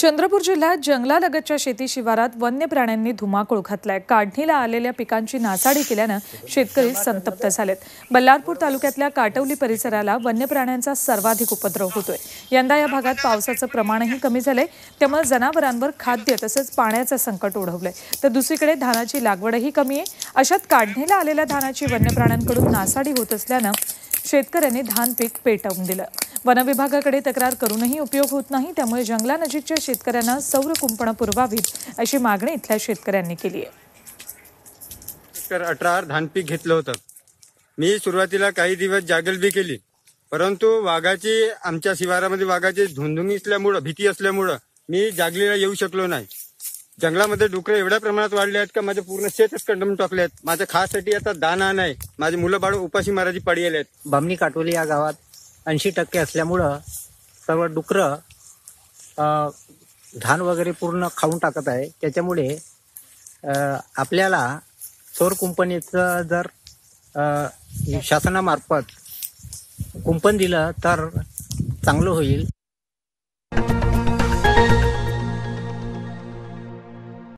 चंद्रपूर जिल्ह्यात जंगलालगतच्या शेती शिवारात वन्य प्राण्यांनी धुमाकूळ घातलाय। काढणीला आलेल्या पिकांची नासाडी केल्यानं शेतकरी संतप्त झालेत। बल्लारपूर तालुक्यातल्या काटवली परिसराला वन्य प्राण्यांचा सर्वाधिक उपद्रव होतोय। यंदा या भागात पावसाचं प्रमाणही कमी झालंय, त्यामुळे जनावरांवर खाद्य तसंच पाण्याचं संकट ओढवलंय। तर दुसरीकडे धानाची लागवडही कमी आहे। अशात काढणीला आलेल्या धानाची वन्य प्राण्यांकडून नासाडी होत असल्यानं शेतकऱ्यांनी धान पीक पेटवून दिलं। वन विभागाकडे तक्रार करूनही उपयोग होत नाही, त्यामुळे जंगलानजीकच्या शेतकऱ्यांना सौर कुंपणं पुरवावीत अशी मागणी इथल्या शेतकऱ्यांनी केली आहे। 18 धान पीक घेतलं होतं। मी सुरुवातीला काही दिवस जागल बी केली, परंतु वाघाची आमच्या शिवारामध्ये वाघाची धुंदुंगी असल्यामुळे भीती असल्यामुळे मी जागलीला येऊ शकलो नाही। जंगलामध्ये डुकरं एवढ्या प्रमाणात वाढले आहेत का माझे पूर्ण शेतच कंडम टाकले आहेत। माझ्या खासाठी आता दाना नाही, माझे मुलं बाळ उपाशी मारायची पाळी आली आहेत। बामणी काटोली या गावात 80% असल्यामुळं सर्व डुकरं धान वगैरे पूर्ण खाऊन टाकत आहे। त्याच्यामुळे आपल्याला सौर कुंपणीचं जर शासनामार्फत कुंपण दिलं तर चांगलं होईल।